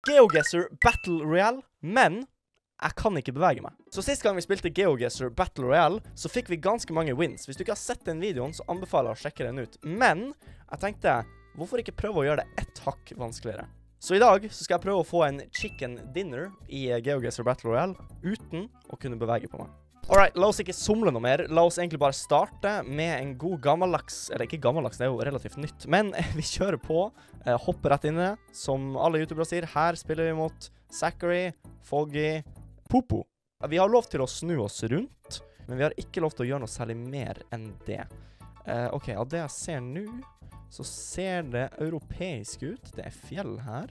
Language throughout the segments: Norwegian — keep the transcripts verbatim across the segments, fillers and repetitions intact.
GeoGuessr Battle Royale, men jeg kan ikke bevege meg. Så sist gang vi spilte GeoGuessr Battle Royale, så fikk vi ganske mange wins. Hvis du ikke har sett den videoen, så anbefaler jeg å sjekke den ut. Men jeg tenkte, hvorfor ikke prøve å gjøre det ett hakk vanskeligere? Så i dag så skal jeg prøve å få en chicken dinner i GeoGuessr Battle Royale uten å kunne bevege på meg. Alright, la oss ikke somle noe mer. La oss egentlig bare starte med en god gammeldags, eller ikke gammeldags, det er jo relativt nytt, men vi kjører på, eh, hopper rett inn i det. Som alle youtubere sier, her spiller vi mot Zachary, Foggy, Popo. Vi har lov til å snu oss rundt, men vi har ikke lov til å gjøre noe særlig mer enn det. Eh, ok, av det jeg ser nå, så ser det europeisk ut. Det er fjell her.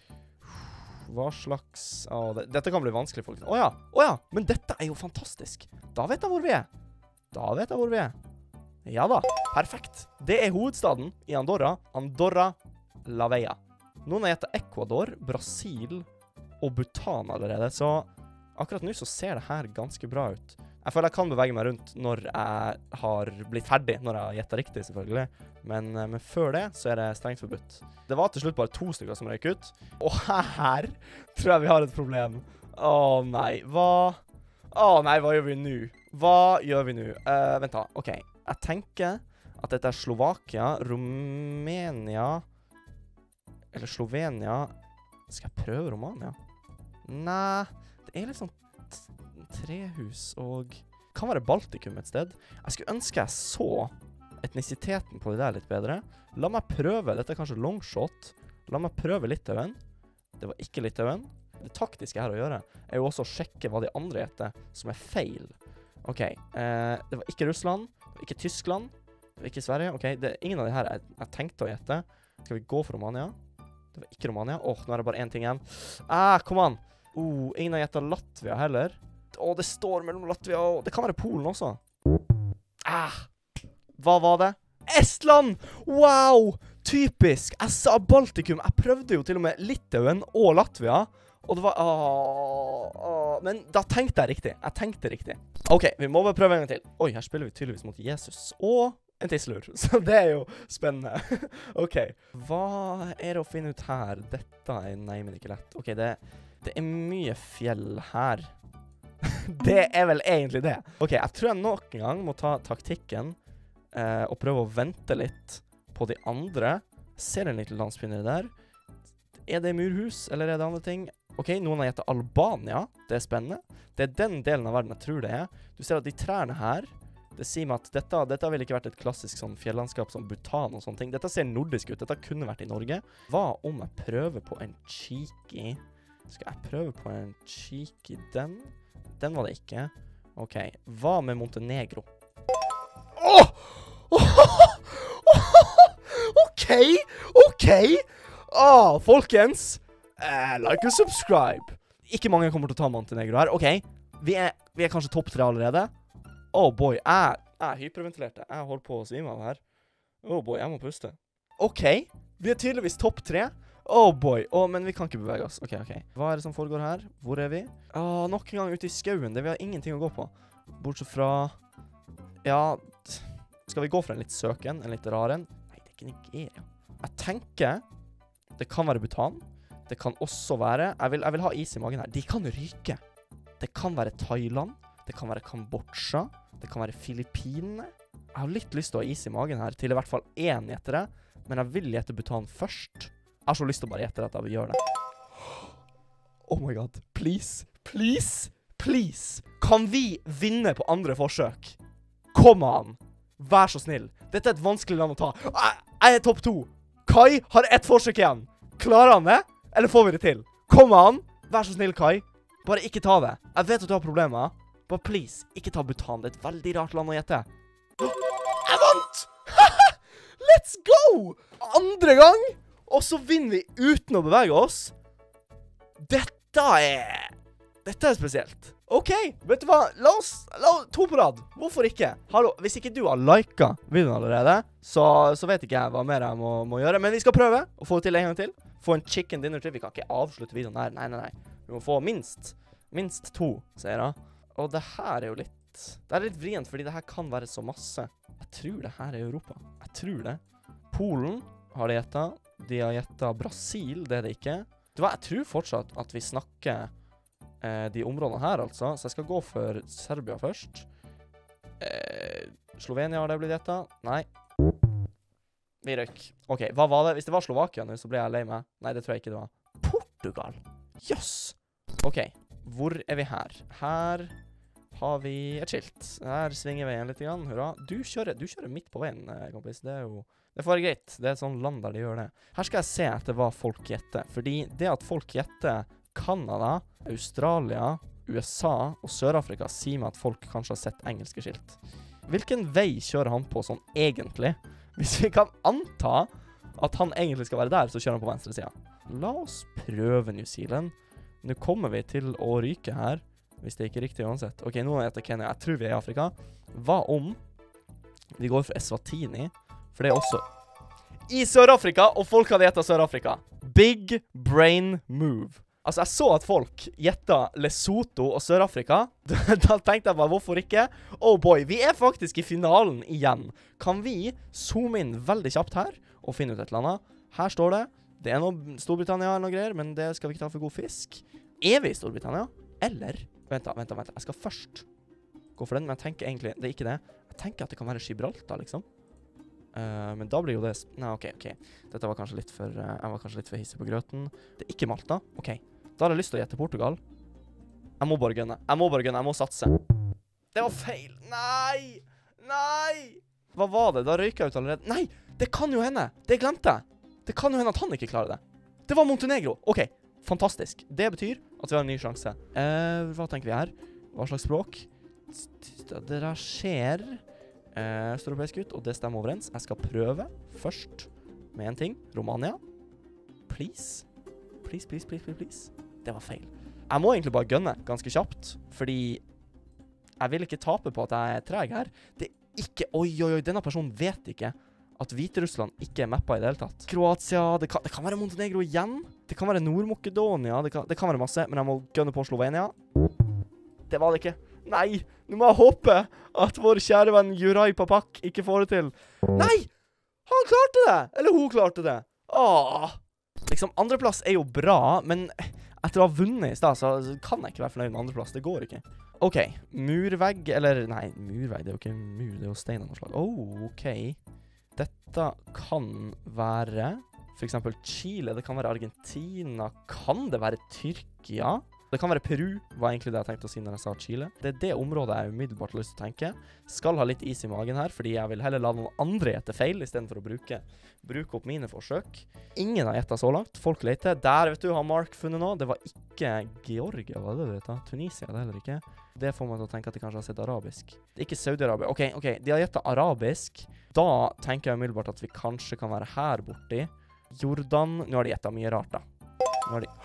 Hva slags... Å, det, dette kan bli vanskelig, folkens. Åja, åja, men dette er jo fantastisk. Da vet jeg hvor vi er. Da vet jeg hvor vi er. Ja da, perfekt. Det er hovedstaden i Andorra. Andorra la Vella. Noen har gjettet Ecuador, Brasil og Bhutan allerede, så akkurat nå så ser det her ganske bra ut. Jeg føler jeg kan bevege meg rundt når jeg har blitt ferdig, når jeg har gjettet riktig selvfølgelig. Men, men før det så er det strengt forbudt. Det var til slutt bare to stykker som røyk ut. Og her tror jeg vi har et problem. Åh nei, hva... Åh nei, hva gjør vi nå? Hva gjør vi nå? Uh, vent da, ok. Jeg tenker at dette er Slovakia, Romania... Eller Slovenia... Skal jeg prøve Romania? Nei, det er litt sånn trehus og... Kan være Baltikum et sted. Jeg skulle ønske jeg så etnisiteten på det der litt bedre. La meg prøve, dette er kanskje longshot. La meg prøve Litauen. Det var ikke Litauen. Det taktiske her å gjøre er jo også å sjekke hva de andre heter som er feil. Ok, eh, det var ikke Russland, det var ikke Tyskland, det var ikke Sverige. Ok, det er ingen av de her jeg, jeg tenkte å gjette. Skal vi gå for Romania? Det var ikke Romania. Åh, nå er det bare en ting igjen. Ah, kom an! Oh, ingen har gjettet Latvia heller. Åh, det står mellom Latvia og... Det kan være Polen også. Ah! Hva var det? Estland! Wow! Typisk! Jeg sa Baltikum. Jeg prøvde jo til og med Litauen og Latvia. Og det var... Åh, åh. Men da tenkte jeg riktig. Jeg tenkte riktig. Ok, vi må bare prøve en gang til. Oi, her spiller vi tydeligvis mot Jesus. Og en tisselur. Så det er jo spennende. Ok. Hva er det å finne ut her? Dette er nei, men ikke lett. Ok, det, det er mye fjell her. Det er vel egentlig det. Ok, jeg tror jeg nok en gang må ta taktikken eh, og prøve å vente litt på de andre. Ser en liten landsbygd der. Er det murhus, eller er det andre ting? Ok, noen har gjettet Albania. Det er spennende. Det er den delen av verden jeg tror det er. Du ser at de trærne her, det sier meg at dette, dette ville ikke vært et klassisk sånn fjellandskap som Bhutan og sånne ting. Dette ser nordisk ut. Dette kunne vært i Norge. Hva om jeg prøver på en cheeky? Skal jeg prøve på en cheeky den? Den var det ikke. Ok, hva med Montenegro? Åh! Ok, ok! Ah, folkens! Uh, like og subscribe! Ikke mange kommer til å ta Montenegro her. Ok, vi er, vi er kanskje topp tre allerede. Oh boy, jeg, jeg hyperventilerte. Jeg holdt på å svime av her. Oh boy, jeg må puste. Ok, vi er tydeligvis topp tre. Oh boy, oh, men vi kan ikke bevege oss. Ok, ok. Hva er det som foregår her? Hvor er vi? Åh, nok en gang ute i skauen. Det vi har ingenting å gå på. Bortsett fra... Ja... Skal vi gå for en litt søken? En litt rar en? Nei, det er ikke Nigeria. Jeg tenker... Det kan være Bhutan. Det kan også være... Jeg vil, jeg vil ha is i magen her. De kan ryke. Det kan være Thailand. Det kan være Kambodsja. Det kan være Filippinene. Jeg har litt lyst til å ha is i magen her. Til i hvert fall én gjettere. Men jeg vil gjette Bhutan først. Jeg har så lyst til å bare gjette at jeg vil gjøre det. Oh my god. Please. Please. Please. Kan vi vinne på andre forsøk? Kom an. Vær så snill. Dette er et vanskelig land å ta. Jeg, jeg er topp to. Kai har ett forsøk igjen. Klarer han det? Eller får vi det til? Kom an. Vær så snill, Kai. Bare ikke ta det. Jeg vet at du har problemer. Bare please, ikke ta Bhutan. Det er et veldig rart land å gjette. Jeg vant! Let's go! Andre gang! Og så vinner vi uten å bevege oss. Dette er... Dette er spesielt. Ok, vet du hva? La oss... La oss to på rad. Hvorfor ikke? Hallo, hvis ikke du har liket videoen allerede, så, så vet ikke jeg hva mer jeg må, må gjøre. Men vi skal prøve å få det til en gang til. Få en chicken dinner til. Vi kan ikke avslutte videoen her. Nei, nei, nei. Vi må få minst... Minst to, sier jeg. Og det her er jo litt... Det er litt vrient, fordi det her kan være så masse. Jeg tror det her er Europa. Jeg tror det. Polen har de gjettet. De har gjettet Brasil, det er det ikke. Du vet, jeg tror fortsatt at vi snakker eh, de områdene her, altså. Så jeg skal gå for Serbia først. Eh, Slovenia har det blitt gjettet? Nei. Vi røyk. Ok, hva var det? Hvis det var Slovakia nå, så ble jeg lei meg. Nei, det tror jeg ikke det var. Portugal! Jøss! Ok, hvor er vi her? Her har vi et skilt. Her svinger veien litt grann. Hurra. Du kjører, du kjører midt på veien, kompis. Det er jo... Det får være greit. Det er et sånt land der de gjør det. Her skal jeg se etter hva folk gjetter. Fordi det at folk gjetter Kanada, Australia, U S A og Sør-Afrika sier meg at folk kanskje har sett engelske skilt. Hvilken vei kjører han på sånn egentlig? Hvis vi kan anta at han egentlig skal være der, så kjører han på venstre siden. La oss prøve New Zealand. Nå kommer vi til å ryke her, hvis det ikke er riktig uansett. Ok, nå heter Kenya. Jeg tror vi er i Afrika. Hva om vi går for Eswatini? For det er også i Sør-Afrika, og folk hadde gjettet Sør-Afrika. Big brain move. Altså, jeg så at folk gjettet Lesotho og Sør-Afrika. Da tenkte jeg bare, hvorfor ikke? Oh boy, vi er faktisk i finalen igjen. Kan vi zoome inn veldig kjapt her, og finne ut et eller annet? Her står det, det er noe Storbritannia eller noe greier, men det skal vi ikke ta for god fisk. Er vi i Storbritannia? Eller? Vent da, vent da, vent da. Jeg skal først gå for den, men jeg tenker egentlig, det er ikke det. Jeg tenker at det kan være Gibraltar, liksom. Uh, men da blir jo det... Nei, ok, ok. Dette var kanskje litt for... Uh, jeg var kanskje litt for hissig på grøten. Det er ikke Malta. Ok. Da har jeg lyst til å gjette Portugal. Jeg må bare gønne. Jeg må bare gønne. Jeg må satse. Det var feil. Nei! Nei! Hva var det? Da røyker jeg ut allerede. Nei! Det kan jo hende. Det glemte jeg. Det kan jo hende at han ikke klarer det. Det var Montenegro. Ok. Fantastisk. Det betyr at vi har en ny sjanse. Uh, hva tenker vi her? Hva slags språk? Det der skjer... Uh, Østeuropeisk ut, og det stemmer overens. Jeg skal prøve først med en ting. Romania. Please. Please, please, please, please, please. Det var feil. Jeg må egentlig bare gønne ganske kjapt, fordi jeg vil ikke tape på at jeg er treg her. Det er ikke... Oi, oi, oi, denne personen vet ikke at Hviterussland ikke er mappa i det hele tatt. Kroatia, det kan, det kan være Montenegro igjen. Det kan være Nord-Makedonia, det kan, det kan være masse, men jeg må gønne på Slovenia. Det var det ikke. Nei, nå må jeg håpe at vår kjære venn Juraj Papak ikke får det til. Nei! Han klarte det! Eller hun klarte det. Åh! Liksom, andreplass er jo bra, men etter å ha vunnet i sted, så kan jeg ikke være fornøyd med andreplass. Det går ikke. Ok, murvegg, eller... Nei, murvegg, det er jo ikke mur, det er jo stein av noe slag. Oh, ok. Dette kan være, for eksempel Chile, det kan være Argentina, kan det være Tyrkia? Det kan være Peru, var egentlig det jeg tenkte å si når jeg sa Chile. Det er det området jeg umiddelbart har lyst til å tenke. Skal ha litt is i magen her, fordi jeg vil heller la noen andre gjette feil, i stedet for å bruke, bruke opp mine forsøk. Ingen har gjettet så langt. Folk leter. Der, vet du, har Mark funnet noe. Det var ikke Georgia, hva er det du vet da? Tunisia, det er heller ikke. Det får man til å tenke at de kanskje har sett arabisk. Det er ikke Saudi-Arabia. Ok, ok, de har gjettet arabisk. Da tenker jeg umiddelbart at vi kanskje kan være her borti. Jordan. Nå har de gjettet mye rart da. Nå har de...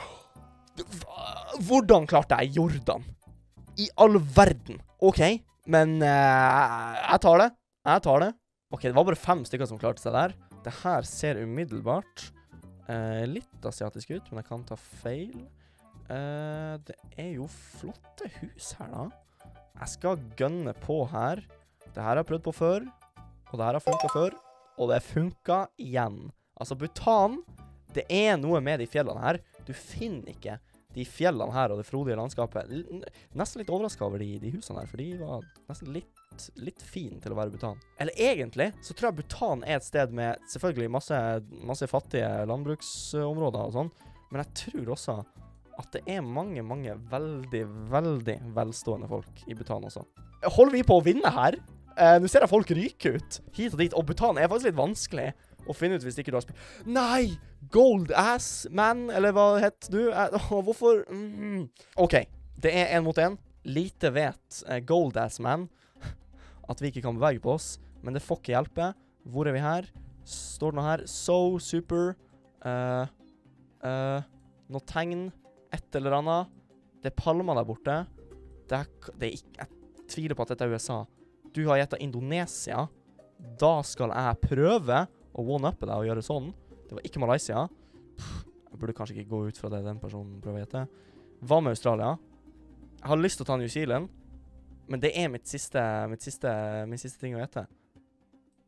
Hvordan klarte jeg Jordan? I all verden. Ok, men uh, jeg tar det. Jeg tar det. Ok, det var bare fem stykker som klarte seg der. Det her ser umiddelbart uh, litt asiatisk ut, men jeg kan ta feil. Uh, det er jo flotte hus her da. Jeg skal gønne på her. Det her har jeg prøvd på før, og det her har funket før, og det funket igjen. Altså, Bhutan, det er noe med de fjellene her. Du finner ikke de fjellene her og det frodige landskapet. Nesten litt overrasket over de, de husene her, for de var nesten litt, litt fin til å være Bhutan. Eller egentlig, så tror jeg Bhutan er et sted med selvfølgelig masse, masse fattige landbruksområder og sånn, men jeg tror også at det er mange, mange veldig, veldig velstående folk i Bhutan også. Holder vi på å vinne her? Eh, nå ser jeg folk ryke ut hit og dit, og Bhutan er faktisk litt vanskelig å finne ut hvis ikke du har spilt. Nei! Gold ass man, eller hva heter du? Eh, oh, hvorfor? Mm. Ok, det er en mot en. Lite vet eh, Gold ass man at vi ikke kan bevege på oss, men det får ikke hjelpe. Hvor er vi her? Står det noe her? So super. Uh, uh, noe tegn. Et eller annet. Det er palmer der borte. Det er, det er ikke, jeg tviler på at dette er U S A. Du har gjettet Indonesia. Da skal jeg prøve å one-uppe deg og gjøre sånn. Det var ikke Malaysia. Pff, jeg burde kanskje ikke gå ut fra det den personen prøver å gjette. Hva med Australia? Jeg har lyst til å ta New Zealand, men det er mitt siste, mitt siste, min siste ting å gjette.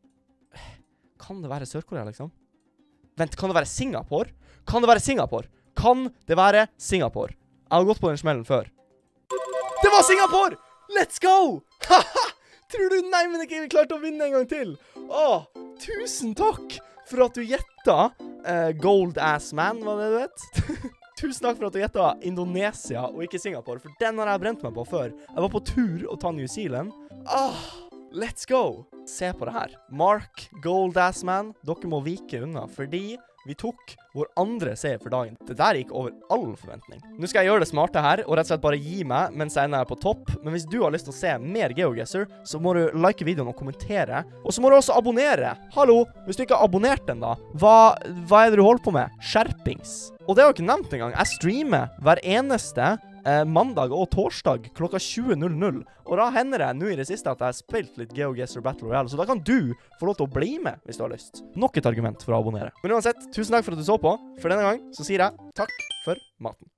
Kan det være Sør-Korea, liksom? Vent, kan det være Singapore? Kan det være Singapore? Kan det være Singapore? Jeg har gått på den smellen før. Det var Singapore! Let's go! Haha! Tror du nei, men ikke vi klarte å vinne en gang til? Åh, tusen takk for at du gjettet uh, Gold Ass Man, hva det du vet? Tusen takk for at du gjettet Indonesia og ikke Singapore, for den har jeg brent meg på før. Jeg var på tur å ta New Zealand. Ah, let's go! Se på det her. Mark, Gold Ass Man, dere må vike unna, fordi vi tok vår andre seier for dagen. Det der gikk over all forventning. Nå skal jeg gjøre det smarte her, og rett og slett bare gi meg mens jeg er på topp. Men hvis du har lyst til å se mer GeoGuessr, så må du like videoen og kommentere. Og så må du også abonnere. Hallo, hvis du ikke har abonnert den da, hva, hva er det du holder på med? Skjerpings. Og det har jeg ikke nevnt engang. Jeg streamer hver eneste eh, mandag og torsdag klokka tjue null null. Og da hender det nå i det siste at jeg har spilt litt GeoGuessr Battle Royale, så da kan du få lov til å bli med hvis du har lyst. Nok et argument for å abonnere. Men uansett, tusen takk for at du så på. For denne gang så sier jeg takk for maten.